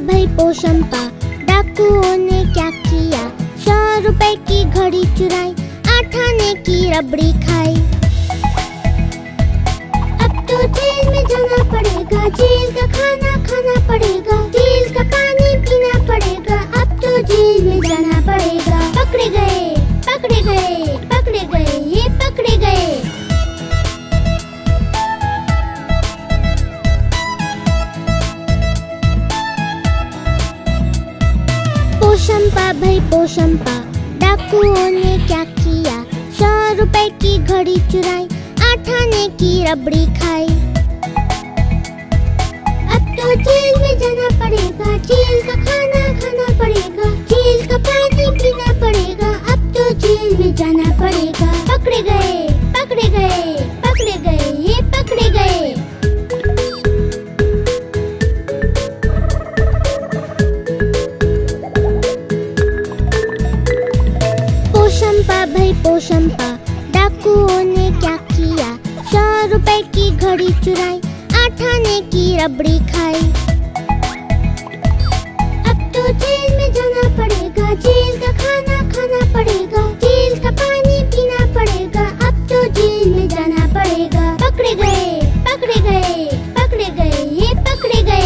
भई पोशंपा, डाकुओं ने क्या किया? 100 रुपए की घड़ी चुराई, 8 आने की रबड़ी खाई। अब तो जेल में जाना पड़ेगा, जेल का खाना खाना पड़ेगा, जेल का पानी पीना पड़ेगा, अब तो जेल में जाना पड़ेगा। पकड़े गए, पकड़े गए, पकड़े गए, ये पकड़े गए। पोशंपा भई पोशंपा, डाकुओं ने क्या किया? 100 रुपए की घड़ी चुराई, 8 आने की रबड़ी खाई। अब तो जेल में जाना पड़ेगा, जेल का खाना खाना पड़ेगा, जेल का पानी पीना पड़ेगा, अब तो जेल में जाना पड़ेगा। पकड़े गए, पकड़े गए, पकड़े गए, ये पकड़े गए। पोशंपा भई पोशंपा, डाकुओं ने क्या किया? 100 रुपए की घड़ी चुराई, 8 आने की रबड़ी खाई। अब तो जेल में जाना पड़ेगा, जेल का खाना खाना पड़ेगा, जेल का पानी पीना पड़ेगा, अब तो जेल में जाना पड़ेगा। पकड़े गए, पकड़े गए, पकड़े गए, ये पकड़े गए।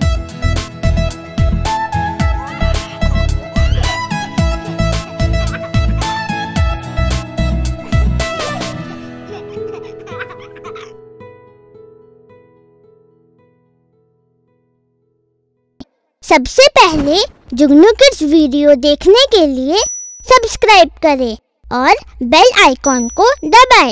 सबसे पहले जुगनू किड्स वीडियो देखने के लिए सब्सक्राइब करें और बेल आइकॉन को दबाएं।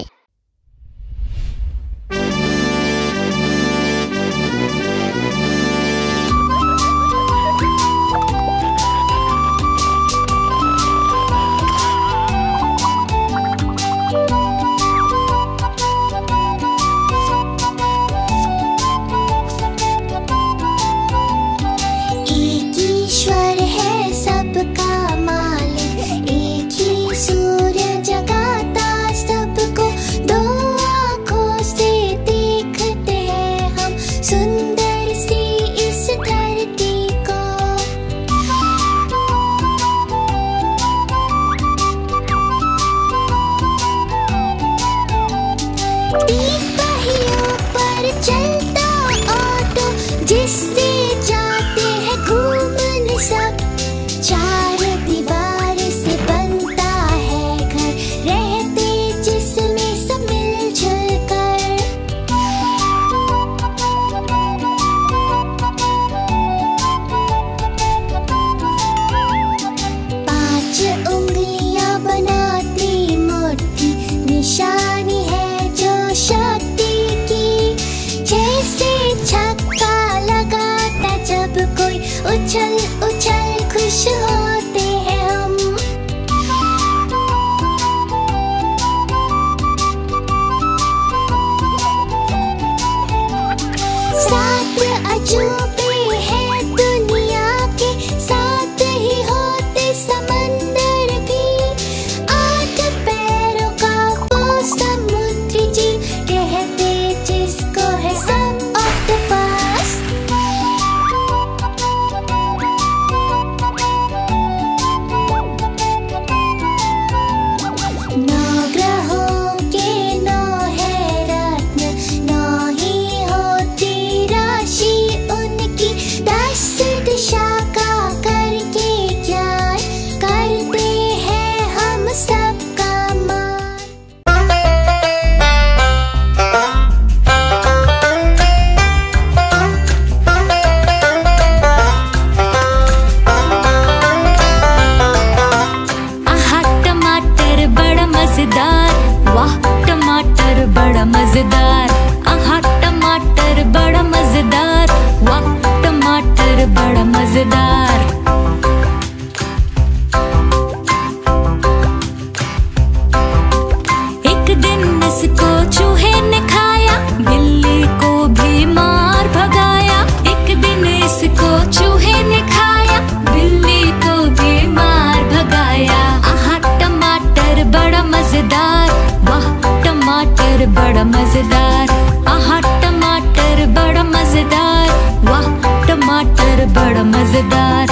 टमाटर बड़ा मजेदार।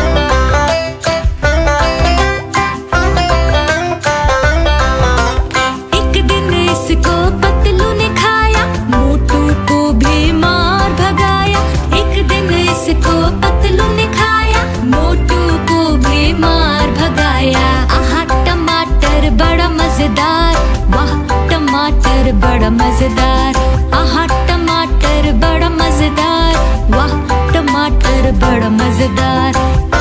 एक दिन इसको पतलू ने खाया, मोटू को भी मार भगाया। एक दिन इसको पतलू ने खाया, मोटू को भी मार भगाया। आहा टमाटर बड़ा मजेदार, वाह टमाटर बड़ा मजेदार। आहा टमाटर बड़ा मजेदार, वाह टमाटर बड़ा मजेदार।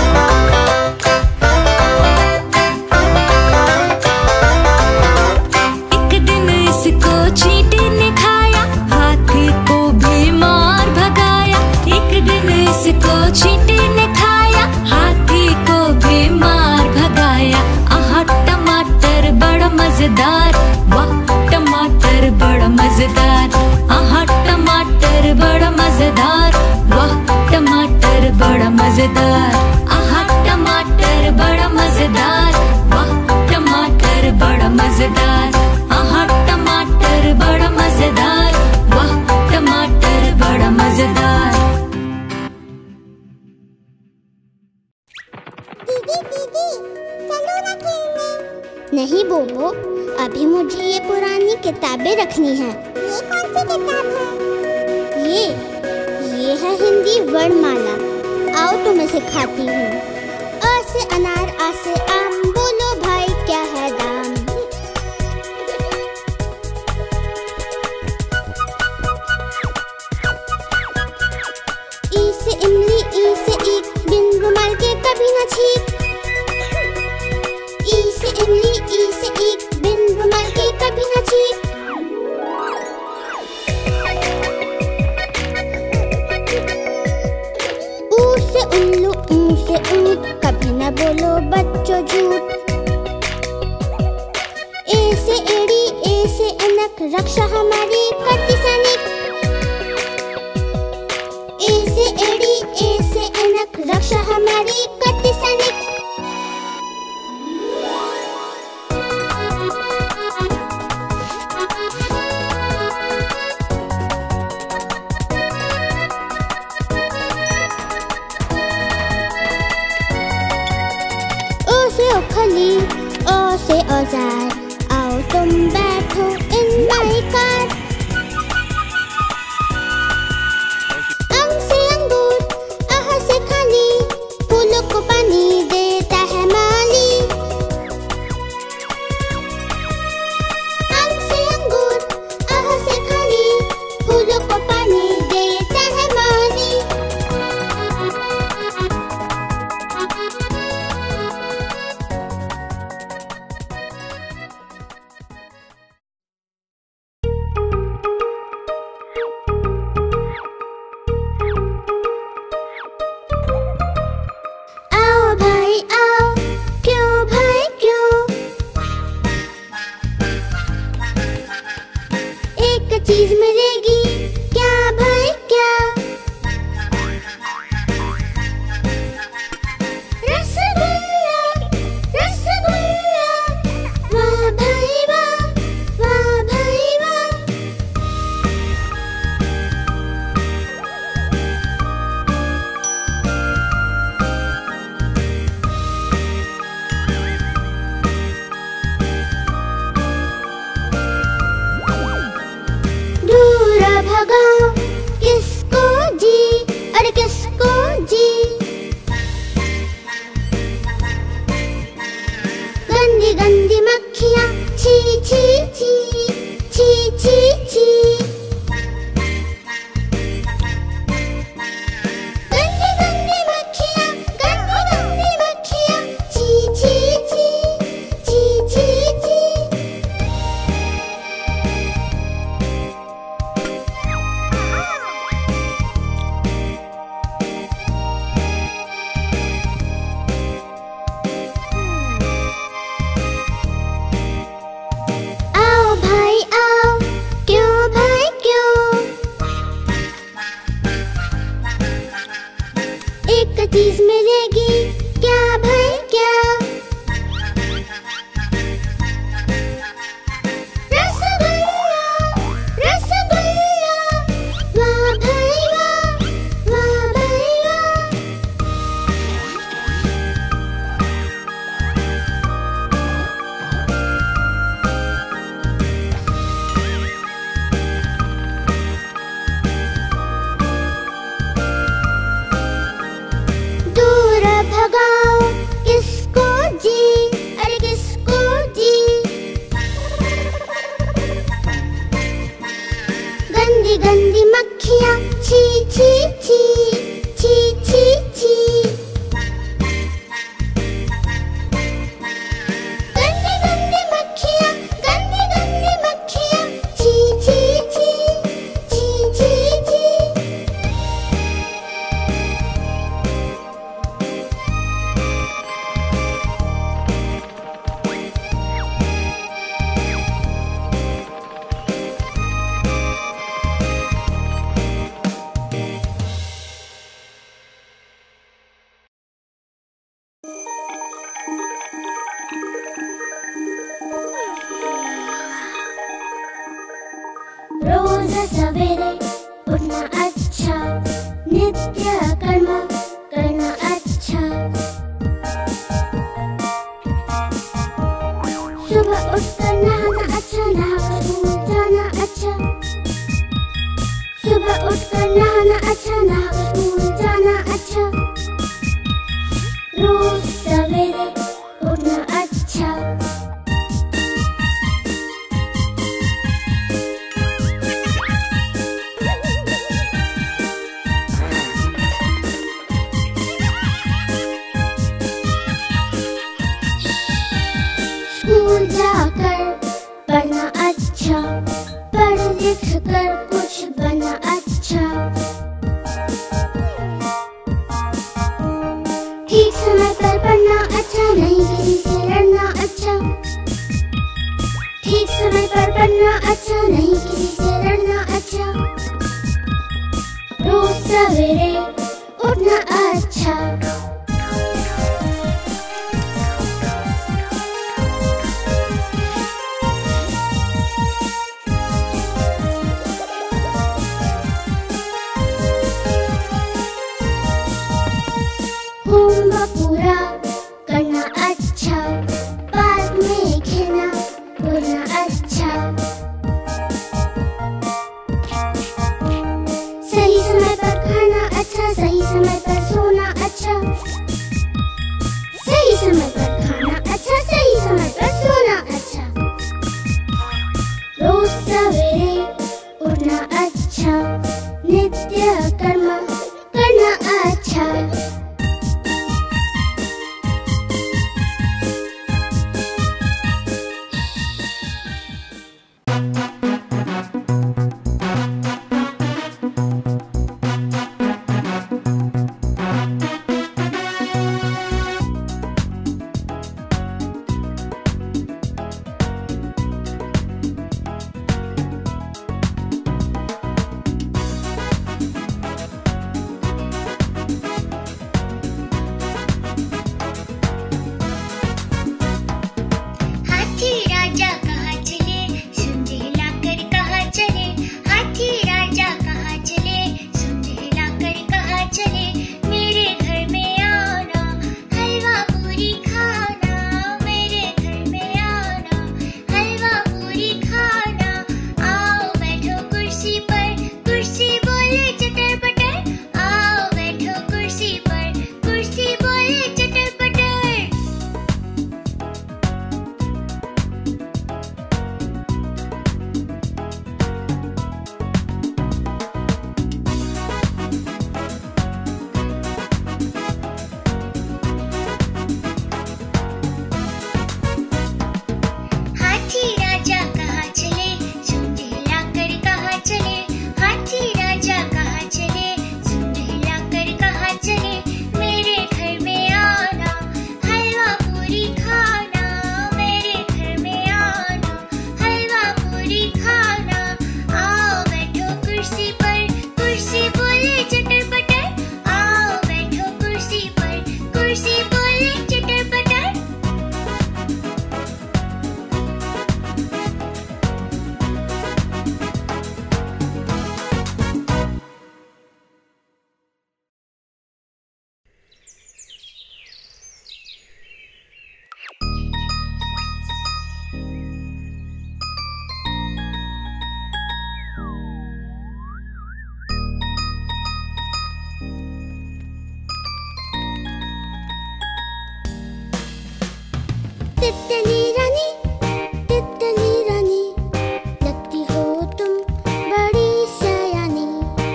एक दिन इसको चींटी ने खाया, हाथी को भी मार भगाया। एक दिन इसको चींटी ने खाया, हाथी को भी मार भगाया। आहा टमाटर बड़ा मजेदार, वाह टमाटर बड़ा मजेदार। आहा टमाटर बड़ा मजेदार, वाह टमाटर बड़ा मजेदार। आहा टमाटर बड़ा मजेदार, वाह टमाटर बड़ा मजेदार। आहा टमाटर बड़ा मजेदार, वाह टमाटर बड़ा मजेदार। दीदी दीदी चलो ना खेलने। नहीं बोबो, अभी मुझे ये पुरानी किताबें रखनी है। ये कौन सी किताब है? ये है हिंदी वर्णमाला। आओ तुम्हें सिखाती हूँ। अ से अनार, आ से आम, बोलो भाई क्या है दाम। ई से इमली, ई से ईख, बिन रुमाल के कभी न छींक। ई से इमली, ई से ईख, बिन रुमाल के कभी न छींक। ऊ से उल्लू, ऊ से ऊंट, कभी न बोलो बच्चों झूठ। ए से एड़ी, ए से ऐनक, रक्षा हमारी करती सैनिक। ए से एड़ी, ए से ऐनक, रक्षा हमारी करती सैनिक। ओ से ओखली, ओ से औजार, आओ तुम बैठो इन माई कार। अंग से अंगूर, आह से खाली, फूलों को पानी देता है माली। अंग से अंगूर, आह से खाली, फूलों को पानी देता है माली। आओ भाई आओ, क्यों भाई क्यों। एक चीज मिलेगी, क्या भाई क्या। रसगुल्ला, रसगुल्ला, वाह भाई वाह, वाह भाई वाह। दूर भगाओ किसको जी, अरे किसको जी। गंदी गंदी मक्खियाँ, छी छी छी, छी छी छी। गंदी गंदी मक्खियाँ, गंदी गंदी मक्खियाँ, छी छी छी, छी छी छी। रोज सवेरे उठना अच्छा, नित्य कर्म करना अच्छा। सुबह उठकर नहाना अच्छा, नहाकर स्कूल जाना अच्छा। सुबह उठकर नहाना अच्छा, नहाकर स्कूल जाना अच्छा। रोज सवेरे उठना अच्छा। स्कूल जाकर पढ़ना अच्छा, पढ़ लिख कर कुछ बनना अच्छा। ठीक समय पर पढ़ना अच्छा, नहीं किसी से लड़ना अच्छा। ठीक समय पर पढ़ना अच्छा, नहीं किसी से लड़ना अच्छा। रोज सवेरे उठना अच्छा। होमवर्क पूरा करना अच्छा, पार्क में खेलना कूदना अच्छा। सही समय पर खाना अच्छा, सही समय पर सोना अच्छा। सही समय पर खाना अच्छा, सही समय पर सोना अच्छा। रोज सवेरे उठना अच्छा, नित्य कर्म करना अच्छा। तितली रानी, लगती हो तुम बड़ी सयानी।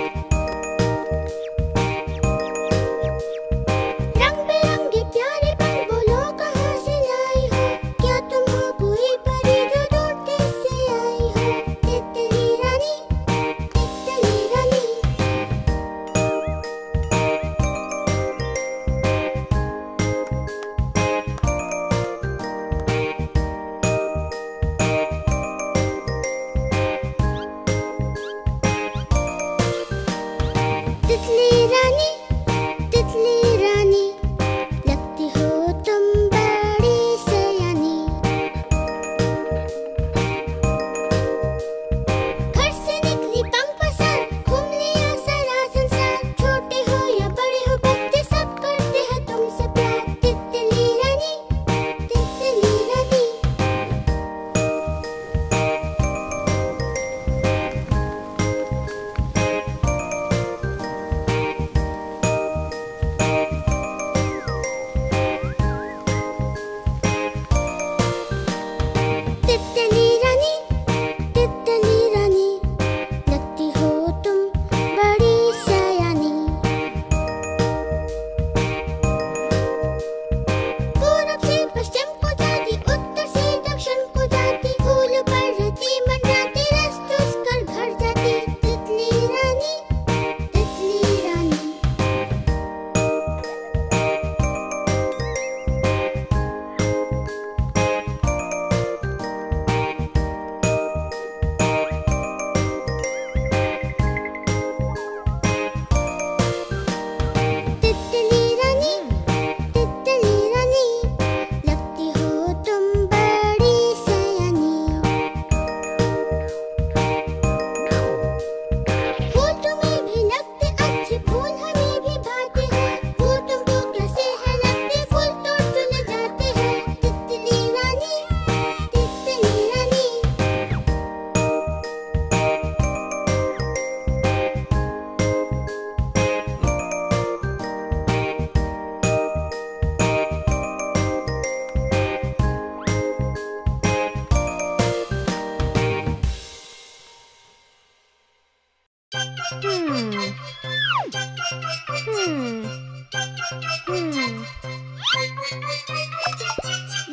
रंग बिरंगे प्यारे पंख बोलो कहाँ से लाई हो, क्या तुम हो कोई परी जो दूर देश से आई हो। तितली रानी, तितली रानी।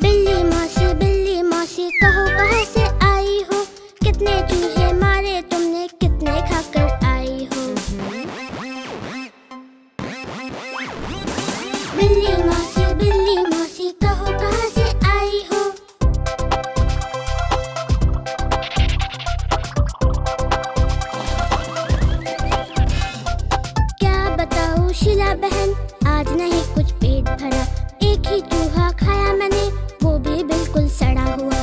बिल्ली मौसी कहो कहाँ से आई हो? कितने चूहे मारे तुमने, कितने खाकर आई हो? बिल्ली मौसी कहो कहाँ से आई हो? क्या बताऊँ शीला बहन, आज नहीं कुछ पेट भरा। एक ही चूहा खाया मैंने, वो भी बिल्कुल सड़ा हुआ।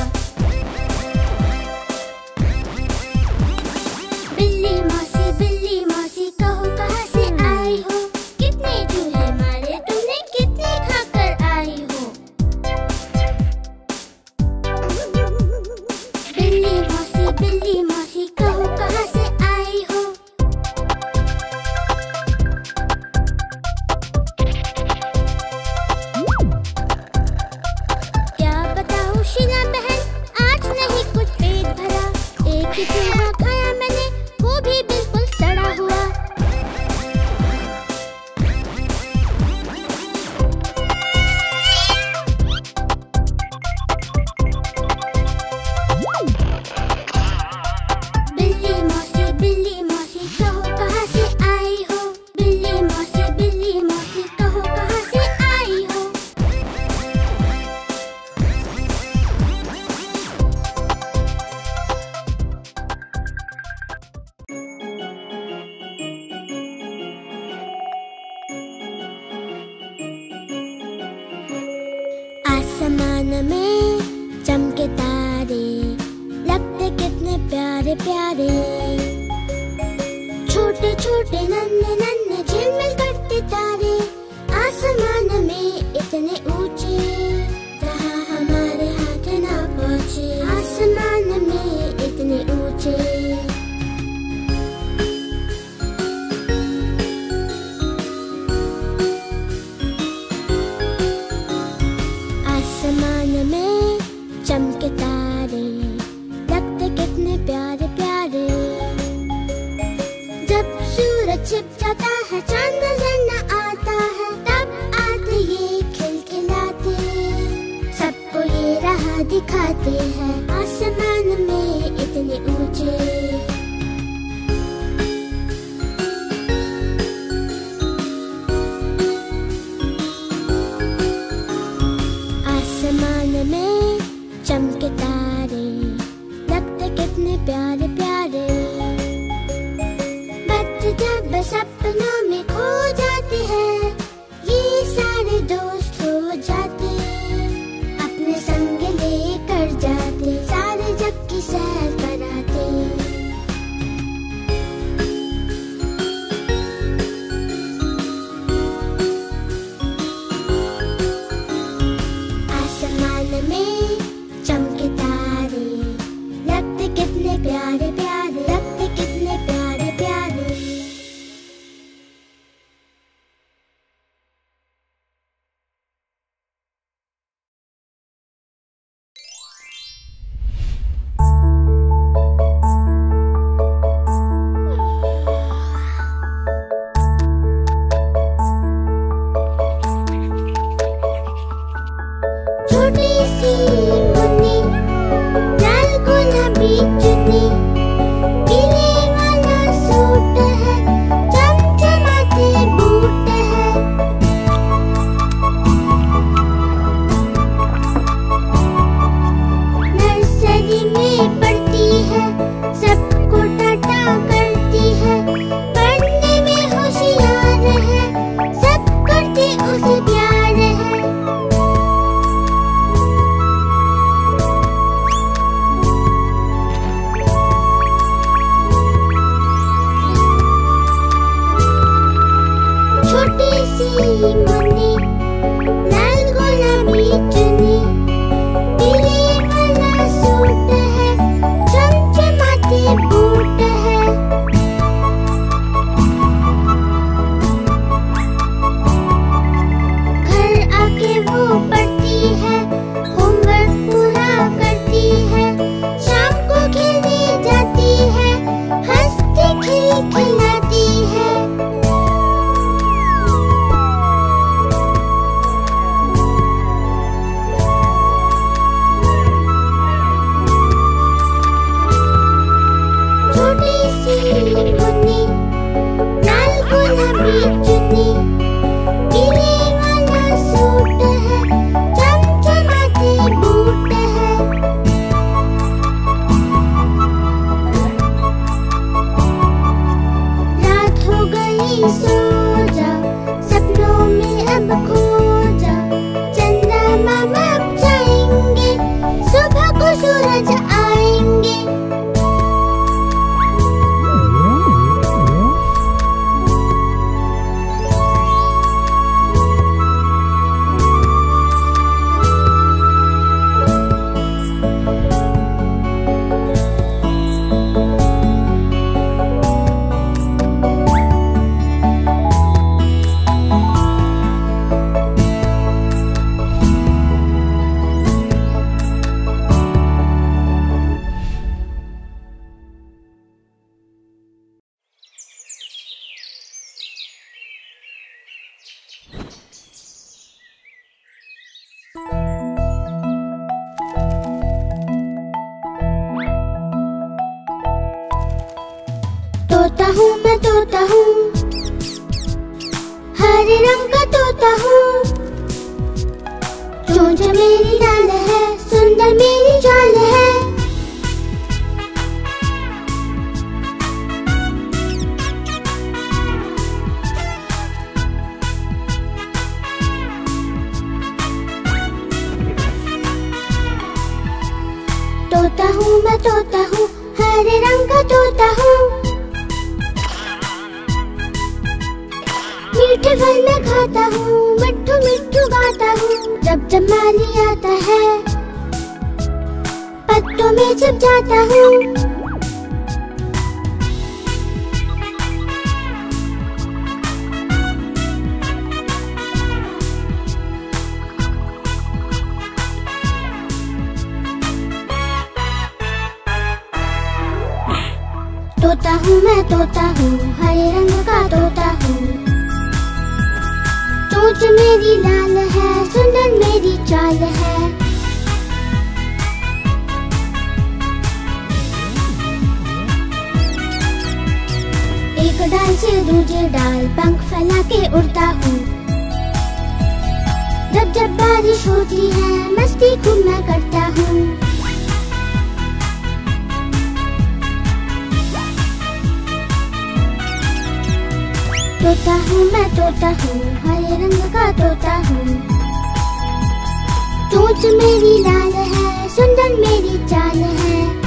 बिल्ली मौसी कहो कहाँ से आई हो? कितने चूहे मारे तुमने, कितने खाकर आई हो? बिल्ली मौसी कहो कहाँ से आई हो? क्या बताऊँ शीला बहन, आज नहीं कुछ पेट भरा। एक ही चूहा खाया मैंने, वो भी बिल्कुल सड़ा हुआ। बिल्ली मौसी कहो कहाँ से आई हो? बिल्ली मौसी कहो कहाँ से आई हो? आसमान में चमके तारे, लगते कितने प्यारे प्यारे। छोटे छोटे नन्हे नन्हे झिलमिल करते तारे, आसमान में इतने ऊंचे, जहाँ हमारे हाथ ना पहुँचे। आसमान में इतने ऊंचे। आसमान में चमके तारे, लगते कितने प्यारे प्यारे। जब सूरज छिप जाता है, चांद नजर न आता है, तब आते ये खिलखिलाते, सबको ये राह दिखाते हैं। आसमान में इतने ऊंचे। आसमान में चमके तारे, लगते कितने प्यारे प्यारे। बच्चे जब सपनों में खो जाते हैं, ये सारे दोस्त हो जाते, अपने संग लेकर जाते, सारे जग की सैर कराते। तोता हूँ, मैं तोता हूँ, हरे रंग का तोता हूँ। मीठे फल मैं खाता हूँ, मिट्ठू मिट्ठू गाता हूँ। जब जब माली आता है पत्तों में छिप जाता हूँ। तोता हूँ, मैं तोता हूँ, हरे रंग का तोता हूँ। चोंच मेरी लाल है, सुंदर मेरी चाल है। एक डाल से दूसरे डाल पंख फैला के उड़ता हूँ। जब जब बारिश होती है मस्ती खूब मैं करता हूँ। तोता हूँ, मैं तोता हूँ, हरे रंग का तोता हूँ। चोंच मेरी लाल है, सुंदर मेरी चाल है।